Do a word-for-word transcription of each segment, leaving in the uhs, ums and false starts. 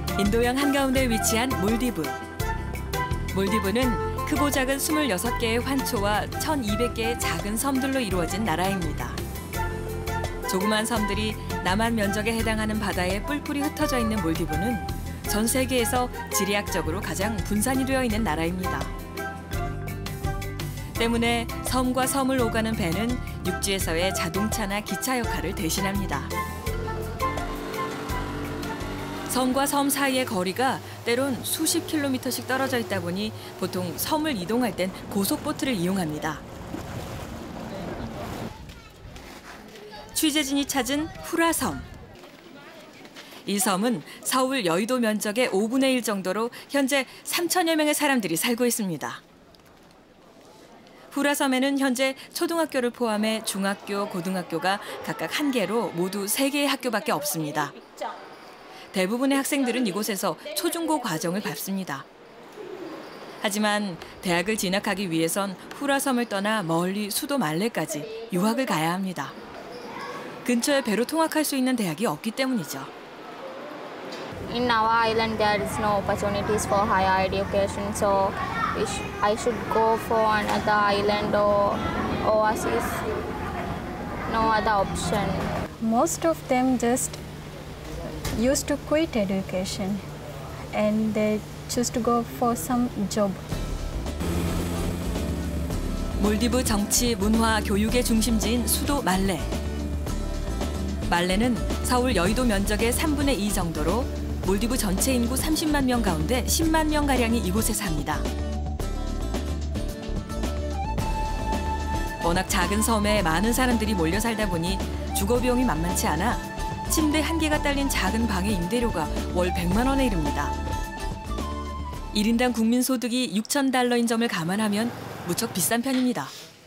인도양 한가운데 위치한 몰디브. 몰디브는 크고 작은 스물여섯 개의 환초와 천이백 개의 작은 섬들로 이루어진 나라입니다. 조그만 섬들이 남한 면적에 해당하는 바다에 뿔뿔이 흩어져 있는 몰디브는 전 세계에서 지리학적으로 가장 분산이 되어 있는 나라입니다. 때문에 섬과 섬을 오가는 배는 육지에서의 자동차나 기차 역할을 대신합니다. 섬과 섬 사이의 거리가 때론 수십 킬로미터씩 떨어져 있다 보니 보통 섬을 이동할 땐 고속보트를 이용합니다. 취재진이 찾은 후라섬. 이 섬은 서울 여의도 면적의 오분의 일 정도로 현재 삼천여 명의 사람들이 살고 있습니다. 후라섬에는 현재 초등학교를 포함해 중학교, 고등학교가 각각 한 개로 모두 세 개의 학교밖에 없습니다. 대부분의 학생들은 이곳에서 초중고 과정을 밟습니다. 하지만 대학을 진학하기 위해선 후라섬을 떠나 멀리 수도 말레까지 유학을 가야 합니다. 근처에 배로 통학할 수 있는 대학이 없기 때문이죠. In our island, there is no opportunities for higher education, so I should go for another island or overseas. No other option. Most of them just used to quit education and they choose to go for some job. 몰디브 정치, 문화, 교육의 중심지인 수도 말레. 말레는 서울 여의도 면적의 삼분의 이 정도로 몰디브 전체 인구 삼십만 명 가운데 십만 명가량이 이곳에 삽니다. 워낙 작은 섬에 많은 사람들이 몰려 살다 보니 주거 비용이 만만치 않아 침대 한 개가 딸린 작은 방의 임대료가 월 백만 원에 이릅니다. 일 인당 국민 소득이 육천 달러인 점을 감안하면 무척 비싼 편입니다.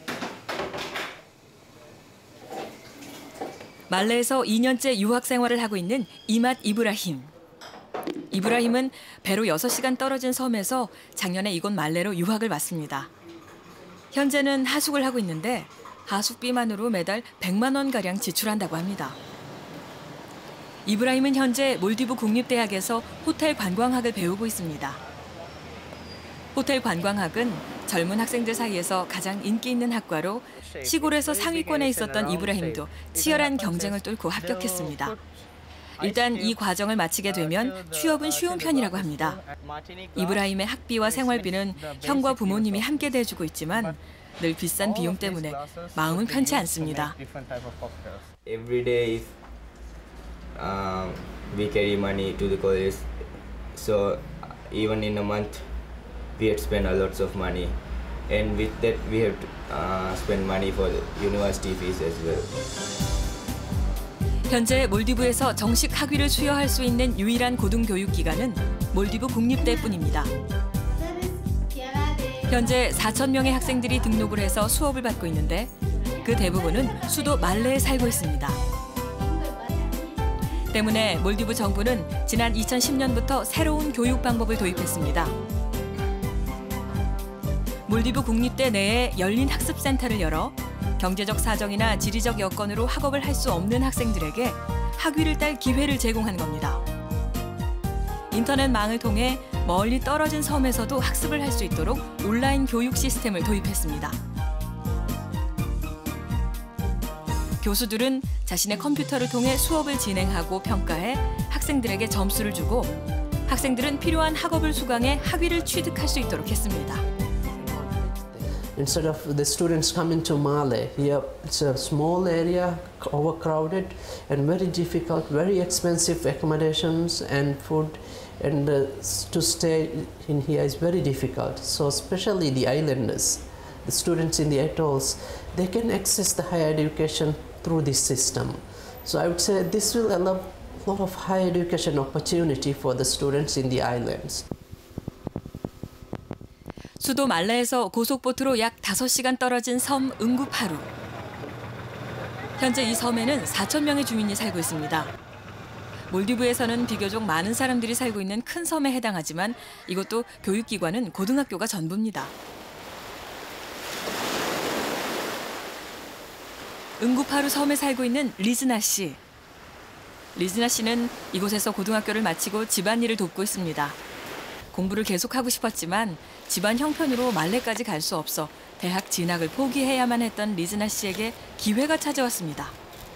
말레에서 이 년째 유학 생활을 하고 있는 이맛 이브라힘. 이브라힘은 배로 여섯 시간 떨어진 섬에서 작년에 이곳 말레로 유학을 왔습니다. 현재는 하숙을 하고 있는데 하숙비만으로 매달 백만 원가량 지출한다고 합니다. 이브라힘은 현재 몰디브 국립대학에서 호텔 관광학을 배우고 있습니다. 호텔 관광학은 젊은 학생들 사이에서 가장 인기 있는 학과로 시골에서 상위권에 있었던 이브라힘도 치열한 경쟁을 뚫고 합격했습니다. 일단 이 과정을 마치게 되면 취업은 쉬운 편이라고 합니다. 이브라힘의 학비와 생활비는 형과 부모님이 함께 대주고 있지만 늘 비싼 비용 때문에 마음은 편치 않습니다. Every day uh, we carry money to the college, so even in a month we had spent a lot of money, and with that we have to uh, spend money for the university fees as well. 현재 몰디브에서 정식 학위를 수여할 수 있는 유일한 고등교육기관은 몰디브 국립대뿐입니다. 현재 사천 명의 학생들이 등록을 해서 수업을 받고 있는데 그 대부분은 수도 말레에 살고 있습니다. 때문에 몰디브 정부는 지난 이천십 년부터 새로운 교육 방법을 도입했습니다. 몰디브 국립대 내에 열린 학습센터를 열어 경제적 사정이나 지리적 여건으로 학업을 할 수 없는 학생들에게 학위를 딸 기회를 제공한 겁니다. 인터넷망을 통해 멀리 떨어진 섬에서도 학습을 할 수 있도록 온라인 교육 시스템을 도입했습니다. 교수들은 자신의 컴퓨터를 통해 수업을 진행하고 평가해 학생들에게 점수를 주고 학생들은 필요한 학업을 수강해 학위를 취득할 수 있도록 했습니다. Instead of the students coming to Male, here it's a small area, overcrowded and very difficult, very expensive accommodations and food, and uh, to stay in here is very difficult. So especially the islanders, the students in the atolls, they can access the higher education through this system. So I would say this will allow a lot of higher education opportunity for the students in the islands. 수도 말레에서 고속보트로 약 다섯 시간 떨어진 섬 응구파루. 현재 이 섬에는 사천 명의 주민이 살고 있습니다. 몰디브에서는 비교적 많은 사람들이 살고 있는 큰 섬에 해당하지만 이것도 교육기관은 고등학교가 전부입니다. 응구파루 섬에 살고 있는 리즈나 씨. 리즈나 씨는 이곳에서 고등학교를 마치고 집안일을 돕고 있습니다. 공부를 계속하고 싶었지만 집안 형편으로 말레까지 갈 수 없어 대학 진학을 포기해야만 했던 리즈나 씨에게 기회가 찾아왔습니다.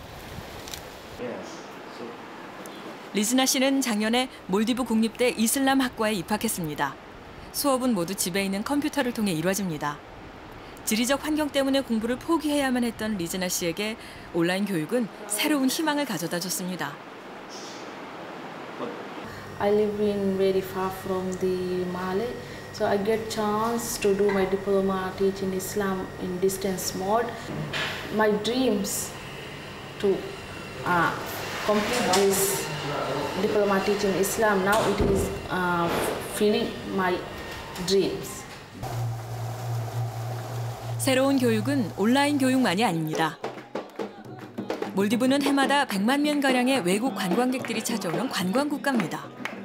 리즈나 씨는 작년에 몰디브 국립대 이슬람 학과에 입학했습니다. 수업은 모두 집에 있는 컴퓨터를 통해 이루어집니다. 지리적 환경 때문에 공부를 포기해야만 했던 리즈나 씨에게 온라인 교육은 새로운 희망을 가져다 줬습니다. I live in very far from the Malay, so I get chance to do my diploma teaching Islam in distance mode. My dreams to uh, complete this diploma teaching Islam, now it is uh, filling my dreams. 새로운 교육은 온라인 교육만이 아닙니다. 몰디브는 해마다 백만 명가량의 외국 관광객들이 찾아오는 관광 국가입니다.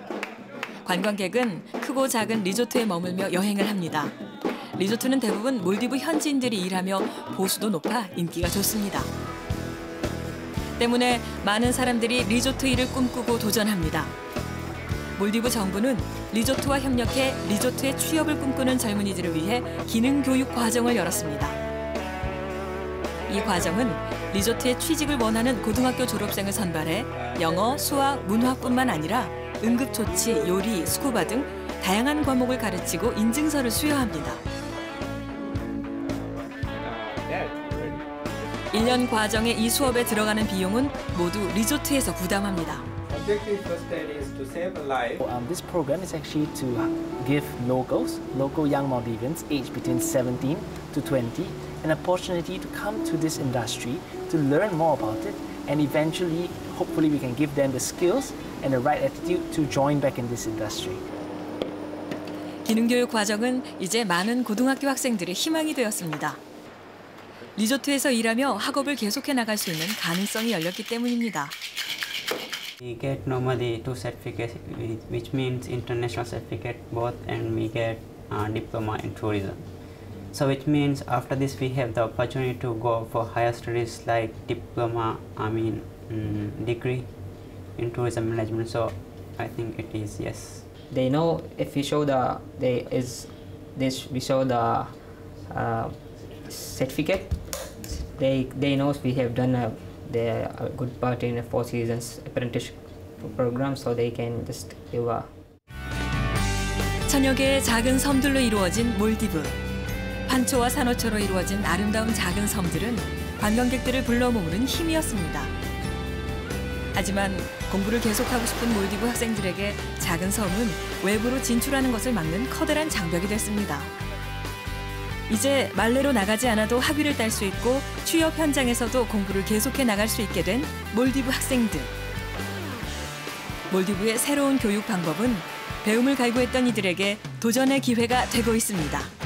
관광객은 크고 작은 리조트에 머물며 여행을 합니다. 리조트는 대부분 몰디브 현지인들이 일하며 보수도 높아 인기가 좋습니다. 때문에 많은 사람들이 리조트 일을 꿈꾸고 도전합니다. 몰디브 정부는 리조트와 협력해 리조트의 취업을 꿈꾸는 젊은이들을 위해 기능교육 과정을 열었습니다. 이 과정은 리조트에 취직을 원하는 고등학교 졸업생을 선발해 영어, 수학, 문화뿐만 아니라 응급조치, 요리, 스쿠버 등 다양한 과목을 가르치고 인증서를 수여합니다. 일 년 과정의 이 수업에 들어가는 비용은 모두 리조트에서 부담합니다. Um, this program is actually to give locals, local young Maldivians aged between seventeen to twenty, an opportunity to come to this industry, to learn more about it, and eventually, hopefully, we can give them the skills and the right attitude to join back in this industry. 기능교육 과정은 이제 많은 고등학교 학생들의 희망이 되었습니다. 리조트에서 일하며 학업을 계속해 나갈 수 있는 가능성이 열렸기 때문입니다. We get normally two certificates, which means international certificate both, and we get uh, diploma in tourism. So which means after this we have the opportunity to go for higher studies like diploma, I mean um, degree in tourism management. So I think it is yes. They know if we show the they is this we show the uh, certificate. They they know we have done a, a good part in a four seasons apprenticeship program, so they can just give a. 천여 개의 작은 섬들로 이루어진 몰디브. 판초와 산호초로 이루어진 아름다운 작은 섬들은 관광객들을 불러 모으는 힘이었습니다. 하지만 공부를 계속하고 싶은 몰디브 학생들에게 작은 섬은 외부로 진출하는 것을 막는 커다란 장벽이 됐습니다. 이제 말레로 나가지 않아도 학위를 딸 수 있고 취업 현장에서도 공부를 계속해 나갈 수 있게 된 몰디브 학생들. 몰디브의 새로운 교육 방법은 배움을 갈구했던 이들에게 도전의 기회가 되고 있습니다.